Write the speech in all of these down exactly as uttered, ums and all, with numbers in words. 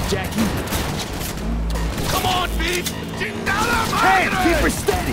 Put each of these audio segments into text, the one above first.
Jackie. Come on, B! Chingada Hey, madre! keep her steady!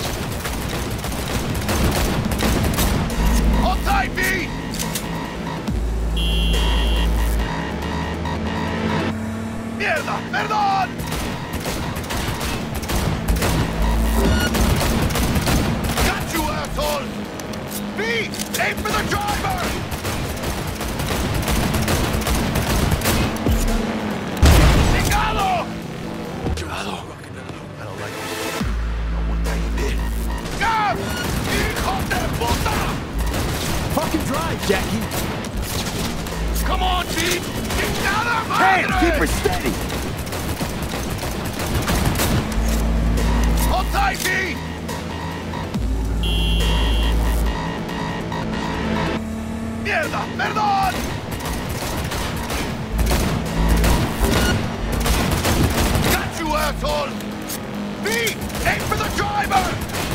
Hold tight, B! ¡Mierda! ¡Perdón! Got you, asshole! B! Aim for the driver! ¡Chingado! Chingado! I don't like this. No one like this. ¡Gab! ¡Hijo de puta! Fucking drive, Jackie! Come on, B! ¡Chingada Hey, madre! keep her steady! Hold tight, B! ¡Mierda! ¡Perdón! Got you, asshole! B! Aim for the driver!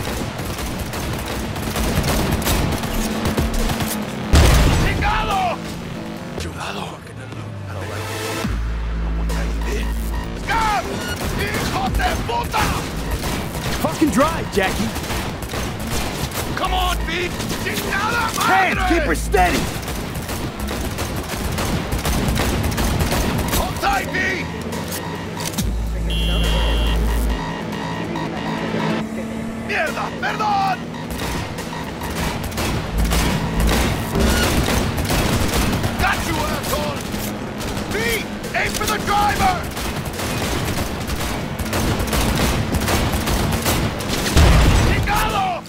¡Chingado! ¡Chingado! I don't like this. No one like this. ¡Gab! ¡Hijo de puta! Fucking drive, Jackie! Come on, B! ¡Chingada Hey, madre! keep her steady! Hold tight, B! ¡Mierda! ¡Perdón! Got you, asshole! B! Aim for the driver! ¡Chingado!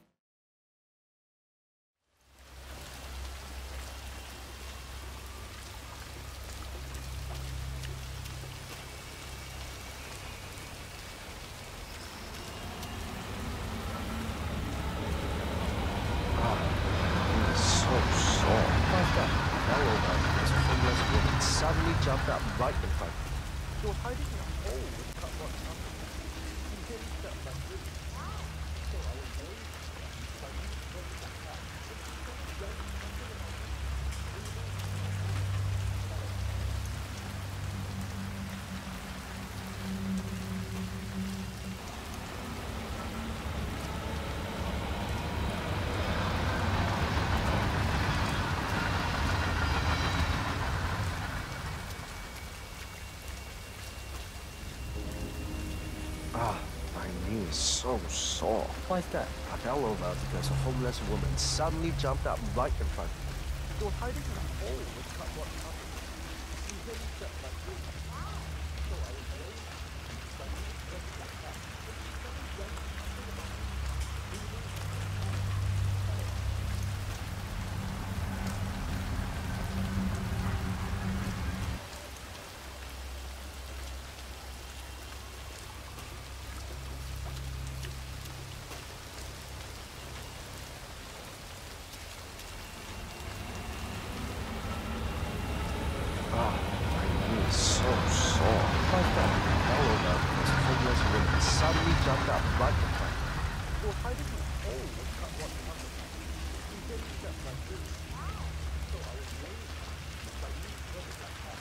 Suddenly jumped up right in front of me. He was hiding in a hole with cardboard cover. He nearly stepped back with me. So I was very slightly back up. Ah, my knee is so sore. Why is that? I fell over because a homeless woman suddenly jumped up right in front of me. She was hiding in a hole with cardboard cover. She nearly stepped back with me. So I was very slightly back up. Ah, my knee is so sore. Why is that? I fell over because a homeless woman suddenly jumped up right in front of me. She was hiding in a hole with cardboard cover. She nearly stepped back with me. So I was very slightly back up.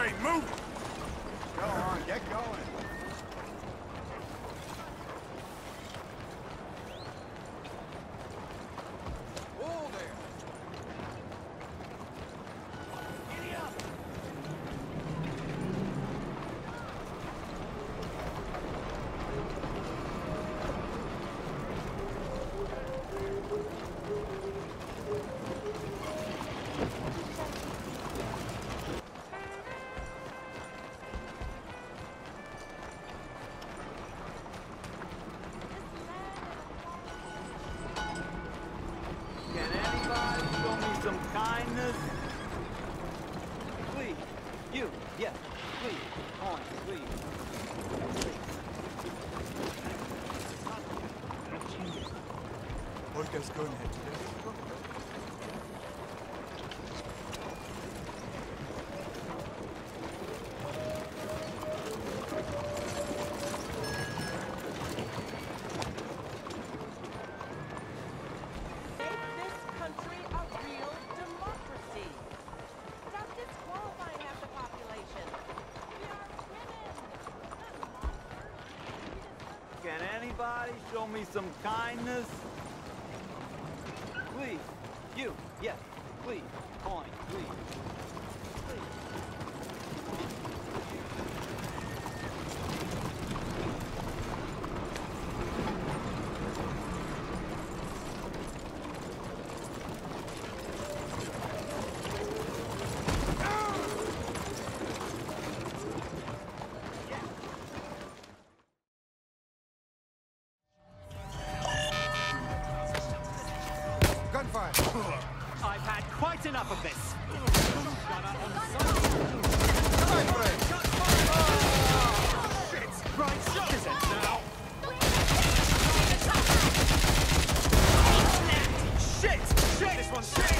train, move! Go on, get going. Hold there. Giddy up. Some kindness. Please. You. Yes. Please. On. Please. Olga's going ahead today. Can anybody show me some kindness? Please. You. Yes. Please. Point. Please. Please. Gunfire! I've had quite enough of this. Right, shut it now. Shit! Shit! This one's shit!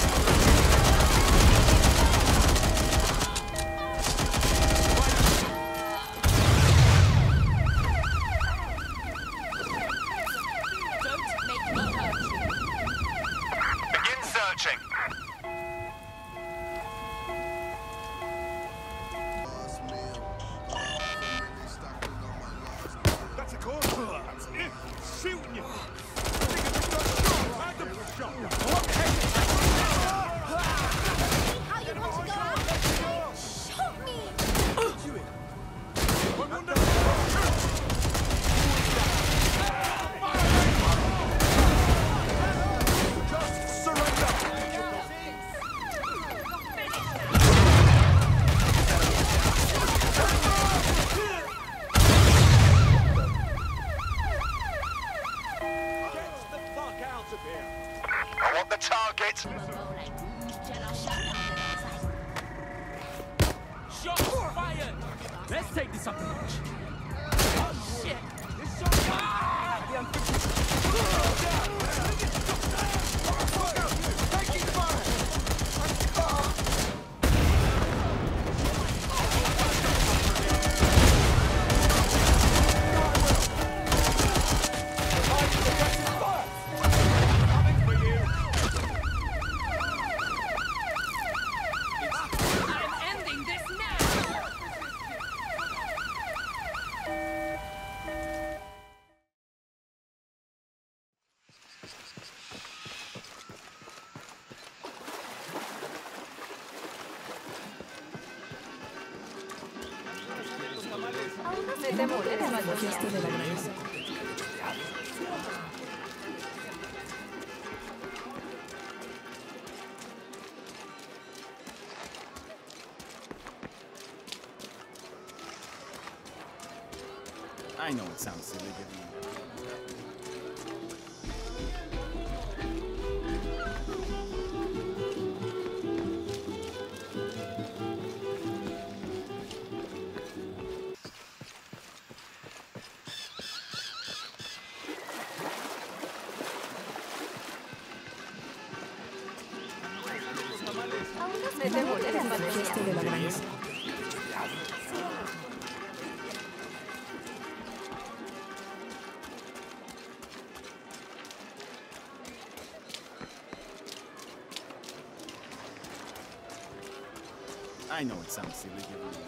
That's a call. That's it. Shooting you. Shot. What the heck? How you want to go out? Shoot me! One under. Just surrender. I want the target. Shots fired! Let's take this up a notch. Oh shit! This shot Taking fire. Me demoré demasiado. Fiesta de la granja. I know it sounds silly giving you. Me demoré demasiado. Fiesta de la granja. I know it sounds silly giving you.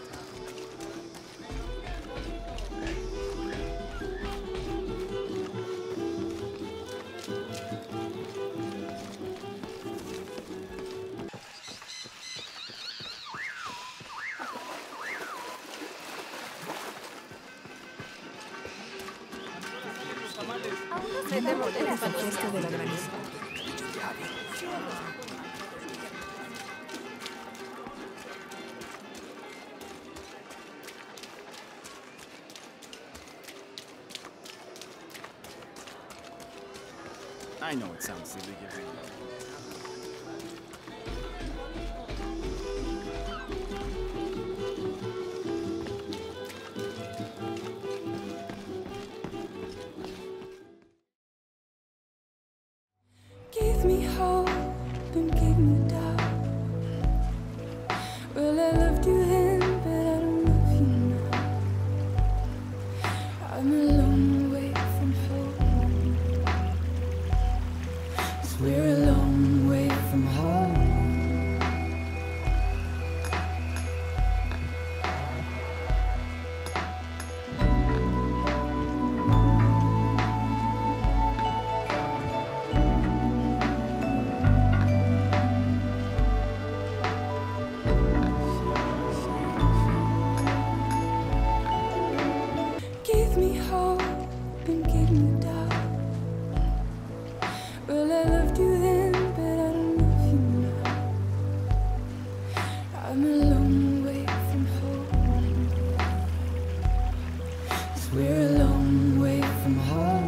Se te molesta el gesto de la granizo. I know it sounds silly giving you. Gave me hope and gave me doubt. Well, I loved you then, but I don't love you now. I'm a long way from home. 'Cause we're a long way from home. Gave me hope and gave me doubt. Well, I loved you then, but I don't love you now. I'm a long way from home. 'Cause we're a long way from home.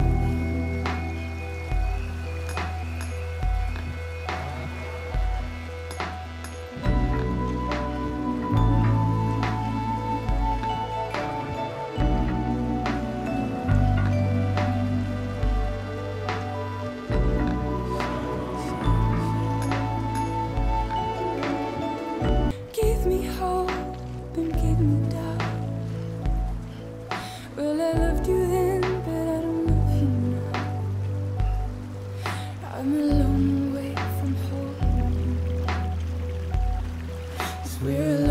Gave me hope and gave me doubt. Well, I loved you then, but I don't love you now. I'm a long way from home. 'Cause we're a